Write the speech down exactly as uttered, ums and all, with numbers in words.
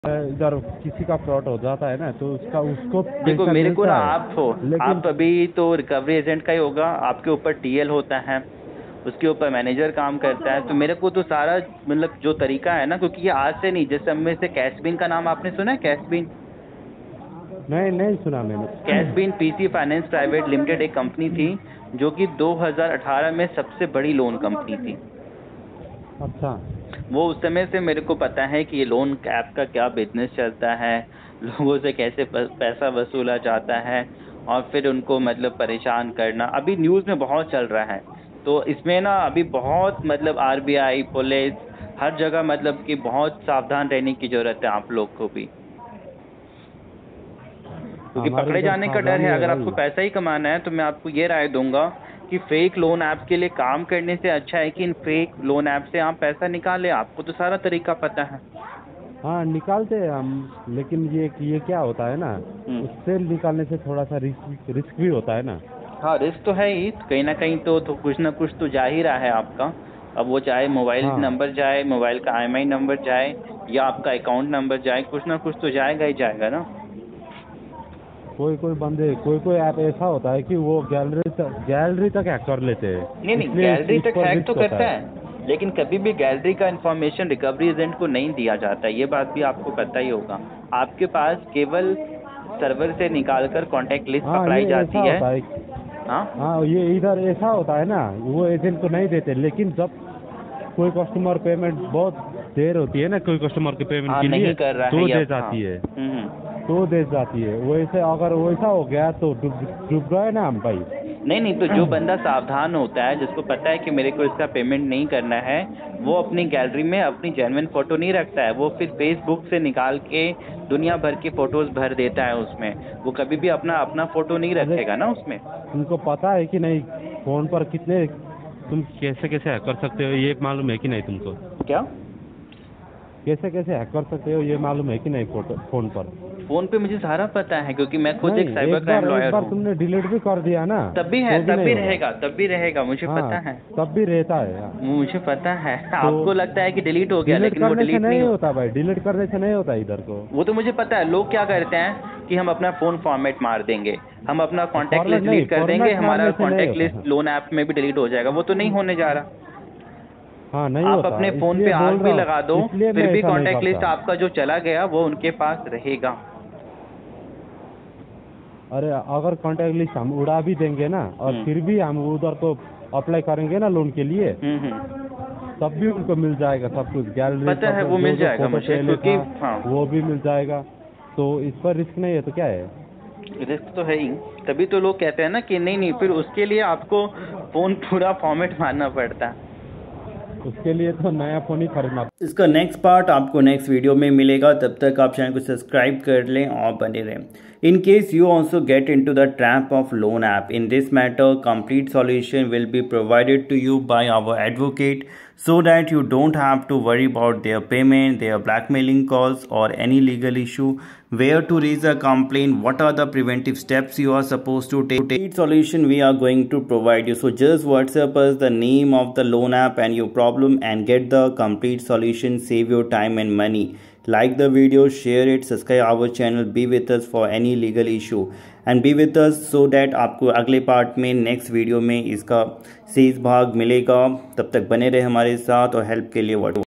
इधर किसी का फ्रॉड हो जाता है ना, तो उसका उसको देखो पैसा मेरे को ना मिलता है। आप हो लेकिन आप अभी तो रिकवरी एजेंट का ही होगा, आपके ऊपर टीएल होता है, उसके ऊपर मैनेजर काम करता है। तो मेरे को तो सारा मतलब जो तरीका है ना, क्योंकि ये आज से नहीं, जैसे हम में से कैशबिन का नाम आपने सुना है? कैशबिन नहीं नहीं सुना मैंने। CashBean PC finance private limited एक कंपनी थी जो कि दो हज़ार अठारह में सबसे बड़ी लोन कंपनी थी। अच्छा। वो उस समय से मेरे को पता है कि ये लोन ऐप का क्या बिजनेस चलता है, लोगों से कैसे पैसा वसूला जाता है और फिर उनको मतलब परेशान करना अभी न्यूज़ में बहुत चल रहा है। तो इसमें ना अभी बहुत मतलब आरबीआई पुलिस हर जगह मतलब कि बहुत सावधान रहने की जरूरत है आप लोग को भी, क्योंकि हमारे पकड़े इधर जाने का डर सावधानी है। है अगर आपको भाई। पैसा ही कमाना है तो मैं आपको ये राय दूंगा कि फेक लोन ऐप के लिए काम करने से अच्छा है कि इन फेक लोन ऐप से आप पैसा निकालें। आपको तो सारा तरीका पता है। हाँ निकालते हैं हम, लेकिन ये ये क्या होता है ना, हम्म। उससे निकालने से थोड़ा सा रिस्क रिस्क भी होता है ना। हाँ रिस्क तो है ही, कहीं ना कहीं तो, तो कुछ ना कुछ तो जा ही रहा है आपका। अब वो चाहे मोबाइल हाँ नंबर जाए, मोबाइल का आईएमआई नंबर जाए या आपका अकाउंट नंबर जाए, कुछ ना कुछ तो जाएगा ही जाएगा ना। कोई कोई बंदे कोई कोई ऐप ऐसा होता है कि वो गैलरी तक गैलरी तक हैक कर लेते नहीं हैं, नहीं, इसलिए इस, गैलरी इस तक पर हैक तो रिस्क होता करता है। है, लेकिन कभी भी गैलरी का इंफॉर्मेशन रिकवरी एजेंट को नहीं दिया जाता। ये बात भी आपको पता ही होगा। आपके पास केवल सर्वर से निकालकर कॉन्टैक्ट लिस्ट हाँ पकड़ाई ये ऐसा जाती है। होता है। हाँ हाँ ये इधर ऐसा होता है ना, वो एजेंट को नहीं देते, लेकिन जब कोई कस्टमर पेमेंट बहुत देर होती है ना, कोई कस्टमर के पेमेंट हाँ के लिए नहीं कर रहा है तो ये दे अब। हाँ। जाती है। हम्म हम्म। तो दे जाती है वैसे, अगर वैसा हो गया तो डूब डूब गए ना हम भाई। नहीं नहीं, तो जो बंदा सावधान होता है, जिसको पता है कि मेरे को इसका पेमेंट नहीं करना है, वो अपनी गैलरी में अपनी जेन्युइन फोटो नहीं रखता है। वो फिर फेसबुक से निकाल के दुनिया भर की फोटोज भर देता है उसमें। वो कभी भी अपना अपना फोटो नहीं अरे रखेगा ना उसमें। तुमको पता है कि नहीं, फोन पर कितने तुम कैसे कैसे हैक कर सकते हो ये मालूम है कि नहीं तुमको? क्या? कैसे कैसे हैक कर सकते हो ये मालूम है कि नहीं फोटो फोन पर? फोन पे मुझे सारा पता है, क्योंकि मैं खुद एक नहीं, साइबर एक क्राइम बार एक लॉयर बार हूँ। तुमने डिलीट भी कर दिया ना, तब भी है, तो भी तब नहीं भी होगा। रहेगा, तब भी रहेगा, मुझे पता हाँ है। तब भी रहता है यार। मुझे पता है। तो आपको लगता है कि डिलीट हो गया, डिलीट लेकिन वो करने से डिलीट नहीं नहीं होता। होता भाई, डिलीट करने से नहीं होता इधर को। वो तो मुझे पता है। लोग क्या करते हैं कि हम अपना फोन फॉर्मेट मार देंगे, हम अपना कॉन्टैक्ट फॉर्मेट लिस्ट नहीं, डिलीट कर देंगे, फॉर्मेट हमारा मारने से नहीं कॉन्टैक्ट होता। लिस्ट लोन ऐप में भी डिलीट हो जाएगा। वो तो नहीं होने जा रहा। हाँ नहीं आप होता, अपने फोन पे इसलिए आग बोल भी रहा लगा दो, हूँ, इसलिए फिर मैं भी ऐसा नहीं कॉन्टैक्ट लिस्ट करता। आपका जो चला गया वो उनके पास रहेगा। अरे अगर कॉन्टैक्ट लिस्ट हम उड़ा भी देंगे ना, और हम्म फिर भी हम उधर को अप्लाई करेंगे ना लोन के लिए, हम्म हम्म। तब भी उनको मिल जाएगा सब कुछ, गैलरी पता है सब वो जो मिल जो जाएगा फोटो मुझे, पहले क्योंकि था हाँ वो भी मिल जाएगा। तो इस पर रिस्क नहीं है तो क्या है? रिस्क तो है ही। तभी तो लोग कहते हैं ना कि नहीं नहीं, फिर उसके लिए आपको फोन पूरा फॉर्मेट मारना पड़ता है। उसके लिए तो नया फोन ही खरीदना। इसका नेक्स्ट पार्ट आपको नेक्स्ट वीडियो में मिलेगा। तब तक आप चैनल को सब्सक्राइब कर लें और बने रहें। In case you also get into the trap of loan app, in this matter, complete solution will be provided to you by our advocate, so that you don't have to worry about their payment, their blackmailing calls, or any legal issue. Where to raise a complaint? What are the preventive steps you are supposed to take? Complete solution we are going to provide you. So just WhatsApp us the name of the loan app and your problem and get the complete solution. Save your time and money. Like the video, share it, subscribe our channel, be with us for any legal issue and be with us so that आपको अगले part में next video में इसका शेष भाग मिलेगा। तब तक बने रहे हमारे साथ और हेल्प के लिए व्हाट्सएप